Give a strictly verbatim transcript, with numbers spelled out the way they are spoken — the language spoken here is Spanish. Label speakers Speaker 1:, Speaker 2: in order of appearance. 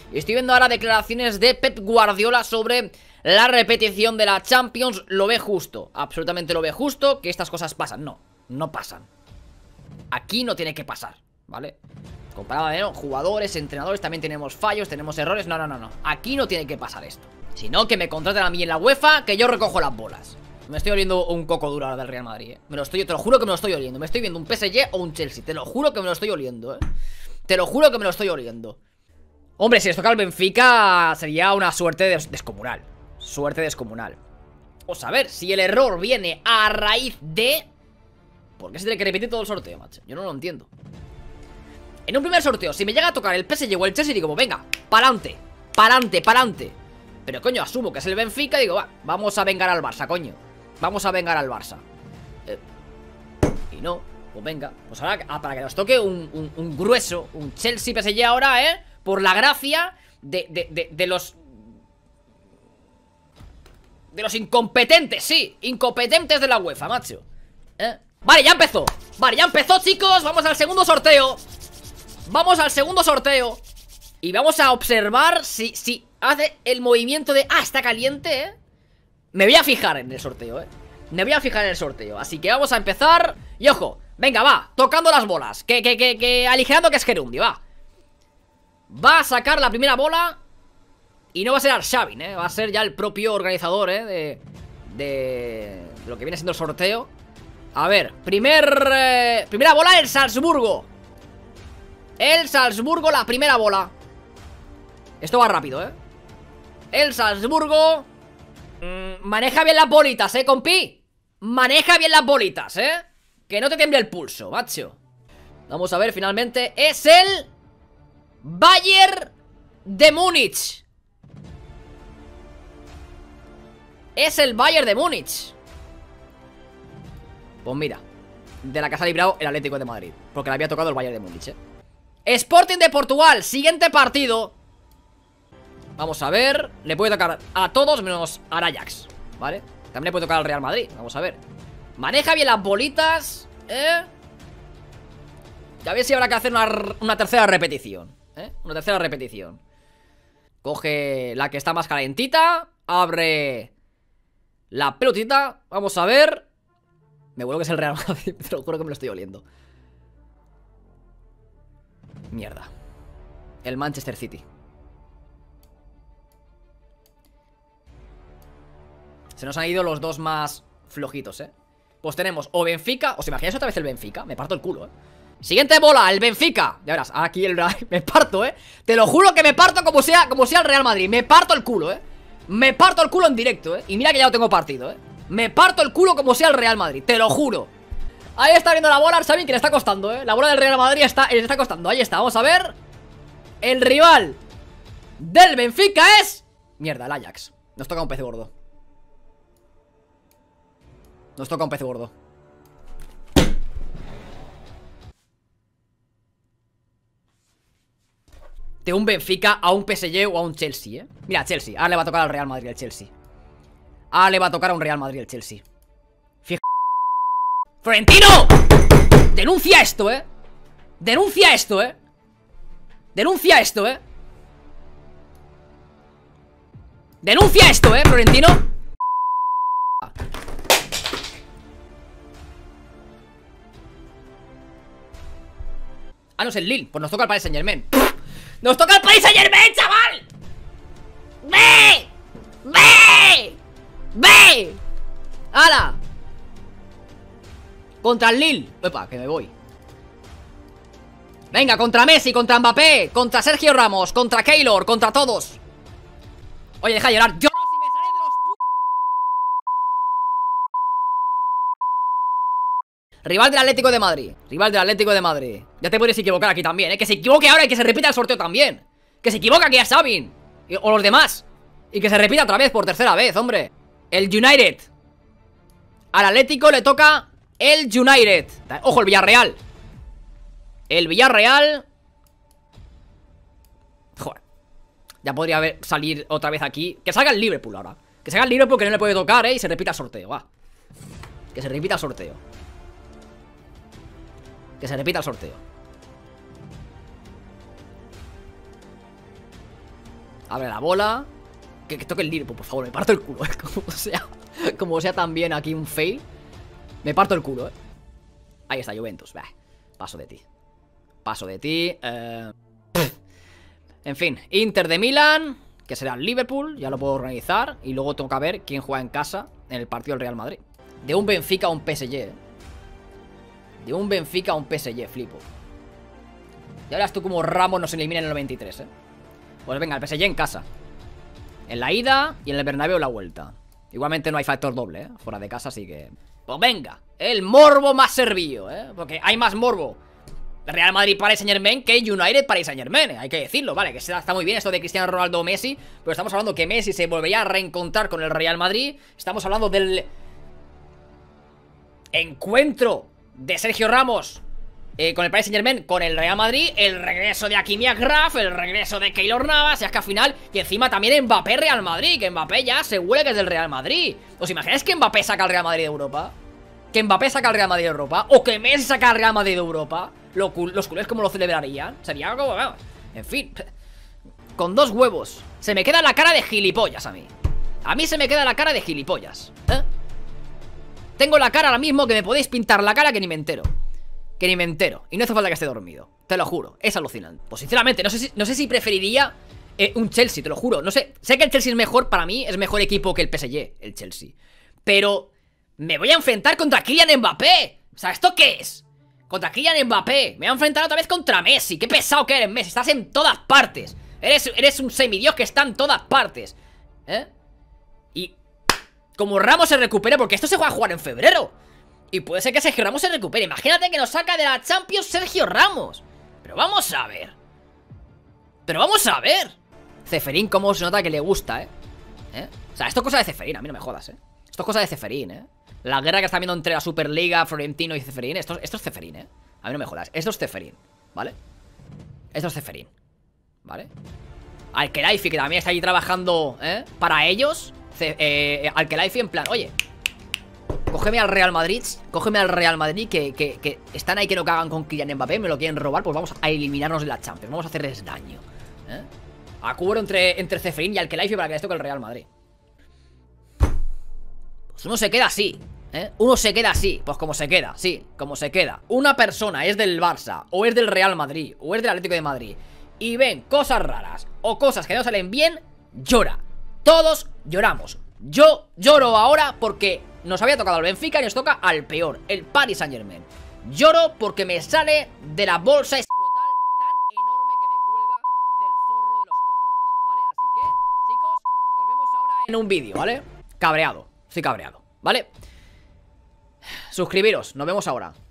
Speaker 1: Y estoy viendo ahora declaraciones de Pep Guardiola sobre la repetición de la Champions. Lo ve justo, absolutamente lo ve justo. Que estas cosas pasan, no, no pasan. Aquí no tiene que pasar, ¿vale? Comparado, ¿no? Jugadores, entrenadores, también tenemos fallos, tenemos errores. No, no, no, no, aquí no tiene que pasar esto. Si no, que me contraten a mí en la UEFA, que yo recojo las bolas. Me estoy oliendo un coco duro ahora del Real Madrid, ¿eh? Me lo estoy, te lo juro que me lo estoy oliendo. Me estoy viendo un P S G o un Chelsea. Te lo juro que me lo estoy oliendo, ¿eh? Te lo juro que me lo estoy oliendo. Hombre, si les toca al Benfica sería una suerte des descomunal. Suerte descomunal. Vamos a ver, si el error viene a raíz de... ¿Por qué se tiene que repetir todo el sorteo, macho? Yo no lo entiendo. En un primer sorteo, si me llega a tocar el P S G o el Chelsea, digo, venga, pa'lante, pa'lante, pa'lante. Pero coño, asumo que es el Benfica y digo, va, vamos a vengar al Barça, coño. Vamos a vengar al Barça. eh, Y no, pues venga. Pues ahora, ah, para que nos toque un, un, un grueso, un Chelsea P S G ahora, ¿eh? Por la gracia de, de, de, de los... De los incompetentes, sí, incompetentes de la UEFA, macho. ¿Eh? Vale, ya empezó. Vale, ya empezó, chicos. Vamos al segundo sorteo. Vamos al segundo sorteo. Y vamos a observar si, si hace el movimiento de... Ah, está caliente, ¿eh? Me voy a fijar en el sorteo, ¿eh? Me voy a fijar en el sorteo. Así que vamos a empezar. Y ojo, venga, va, tocando las bolas. Que, que, que, que aligerando que es Gerundio, va. Va a sacar la primera bola. Y no va a ser Arshavin, ¿eh? Va a ser ya el propio organizador, ¿eh? De, de lo que viene siendo el sorteo. A ver, primer... Eh, primera bola, el Salzburgo. El Salzburgo, la primera bola. Esto va rápido, ¿eh? El Salzburgo... Mm, maneja bien las bolitas, ¿eh, compi? Maneja bien las bolitas, ¿eh? Que no te tiemble el pulso, macho. Vamos a ver, finalmente. Es el... Bayern de Múnich. Es el Bayern de Múnich. Pues mira, de la que se ha librado el Atlético de Madrid, porque le había tocado el Bayern de Múnich, ¿eh? Sporting de Portugal, siguiente partido. Vamos a ver. Le puede tocar a todos menos a Ajax, ¿vale? También le puede tocar al Real Madrid, vamos a ver. Maneja bien las bolitas, ¿eh? Y a ver si habrá que hacer una, una tercera repetición, ¿eh? Una tercera repetición. Coge la que está más calentita. Abre la pelotita. Vamos a ver. Me vuelvo que es el Real Madrid. Te lo juro que me lo estoy oliendo. Mierda. El Manchester City. Se nos han ido los dos más flojitos, ¿eh? Pues tenemos o Benfica. ¿Os imagináis otra vez el Benfica? Me parto el culo, ¿eh? Siguiente bola, el Benfica. Ya verás, aquí el... Me parto, ¿eh? Te lo juro que me parto como sea, como sea el Real Madrid. Me parto el culo, ¿eh? Me parto el culo en directo, ¿eh? Y mira que ya lo tengo partido, ¿eh? Me parto el culo como sea el Real Madrid, te lo juro. Ahí está viendo la bola, Arshavin, que le está costando, ¿eh? La bola del Real Madrid está, le está costando, ahí está, vamos a ver. El rival del Benfica es... Mierda, el Ajax. Nos toca un pez gordo. Nos toca un pez gordo. De un Benfica a un P S G o a un Chelsea, ¿eh? Mira, Chelsea, ahora le va a tocar al Real Madrid el Chelsea. Ahora le va a tocar a un Real Madrid el Chelsea. Fija... ¡Florentino! Denuncia esto, ¿eh? Denuncia esto, ¿eh? Denuncia esto, ¿eh? Denuncia esto, ¿eh, Florentino? Ah, no es el Lille. Pues nos toca el Paris Saint-Germain. ¡Nos toca el Paris Saint-Germain, chaval! ¡Ve! ¡Ve! ¡Ve! ¡Hala! Contra el Lille. Epa, que me voy. Venga, contra Messi, contra Mbappé, contra Sergio Ramos, contra Keylor, contra todos. Oye, deja de llorar. Yo no, si me sale de los pu... Rival del Atlético de Madrid. Rival del Atlético de Madrid. Ya te puedes equivocar aquí también, ¿eh? Que se equivoque ahora y que se repita el sorteo también. Que se equivoque aquí a Sabin o los demás. Y que se repita otra vez por tercera vez, hombre. El United. Al Atlético le toca el United. Ojo, el Villarreal. El Villarreal. Joder. Ya podría haber, salir otra vez aquí. Que salga el Liverpool ahora. Que salga el Liverpool, que no le puede tocar, ¿eh? Y se repita el sorteo, va. Que se repita el sorteo. Que se repita el sorteo. Abre la bola. Que, que toque el Liverpool, por favor, me parto el culo, eh. Como sea, como sea también aquí un fail. Me parto el culo, eh. Ahí está, Juventus, bah, paso de ti. Paso de ti, eh... En fin, Inter de Milán, que será el Liverpool, ya lo puedo organizar. Y luego toca ver quién juega en casa en el partido del Real Madrid. De un Benfica a un P S G, eh. De un Benfica a un P S G, flipo. Ya verás tú como Ramos nos elimina en el noventa y tres, eh. Pues venga, el P S G en casa. En la ida y en el Bernabéu la vuelta. Igualmente no hay factor doble, ¿eh? Fuera de casa, así que... Pues venga, el morbo más servido, ¿eh? Porque hay más morbo Real Madrid Paris Saint Germain que United Paris Saint Germain, ¿eh? Hay que decirlo, vale, que está muy bien esto de Cristiano Ronaldo o Messi, pero estamos hablando que Messi se volvería a reencontrar con el Real Madrid. Estamos hablando del encuentro de Sergio Ramos Eh, con el Paris Saint Germain, con el Real Madrid, el regreso de Hakimi Agraf, el regreso de Keylor Navas, y es que al final, y encima también Mbappé Real Madrid, que Mbappé ya se huele que es del Real Madrid. ¿Os imagináis que Mbappé saca al Real Madrid de Europa? ¿Que Mbappé saca al Real Madrid de Europa? ¿O que Messi saca al Real Madrid de Europa? Lo, los culés como lo celebrarían. Sería algo, bueno, en fin, con dos huevos. Se me queda la cara de gilipollas a mí. A mí se me queda la cara de gilipollas, ¿eh? Tengo la cara ahora mismo que me podéis pintar la cara que ni me entero. Que ni me entero. Y no hace falta que esté dormido. Te lo juro. Es alucinante. Pues sinceramente, no sé si, no sé si preferiría eh, un Chelsea, te lo juro. No sé. Sé que el Chelsea es mejor, para mí es mejor equipo que el P S G, el Chelsea. Pero me voy a enfrentar contra Kylian Mbappé. O sea, ¿esto qué es? Contra Kylian Mbappé. Me voy a enfrentar otra vez contra Messi. Qué pesado que eres, Messi. Estás en todas partes. Eres, eres un semidios que está en todas partes. ¿Eh? Y como Ramos se recupere, porque esto se va a jugar en febrero. Y puede ser que Sergio Ramos se recupere. Imagínate que nos saca de la Champions Sergio Ramos. Pero vamos a ver. Pero vamos a ver. Ceferín, cómo se nota que le gusta, ¿eh? ¿Eh? O sea, esto es cosa de Ceferín, a mí no me jodas, ¿eh? Esto es cosa de Ceferín, ¿eh? La guerra que está viendo entre la Superliga, Florentino y Ceferín. Esto, esto es Ceferín, ¿eh? A mí no me jodas. Esto es Ceferín, ¿vale? Esto es Ceferín, ¿vale? Al-Khelaifi, que también está ahí trabajando, ¿eh? Para ellos. Ce eh, Al-Khelaifi en plan, oye, cógeme al Real Madrid, cógeme al Real Madrid que, que, que están ahí que no cagan con Kylian Mbappé, me lo quieren robar, pues vamos a eliminarnos de la Champions, vamos a hacerles daño, ¿eh? Acuerdo entre, entre Ceferín y Al-Khelaifi para que les toque el Real Madrid. Pues uno se queda así, ¿eh? Uno se queda así, pues como se queda, sí, como se queda. Una persona es del Barça, o es del Real Madrid, o es del Atlético de Madrid, y ven cosas raras, o cosas que no salen bien, llora. Todos lloramos. Yo lloro ahora porque nos había tocado el Benfica y nos toca al peor, el Paris Saint Germain. Lloro porque me sale de la bolsa escrotal tan enorme que me cuelga del forro de los cojones, ¿vale? Así que, chicos, nos vemos ahora en un vídeo, ¿vale? Cabreado, estoy cabreado, ¿vale? Suscribiros, nos vemos ahora.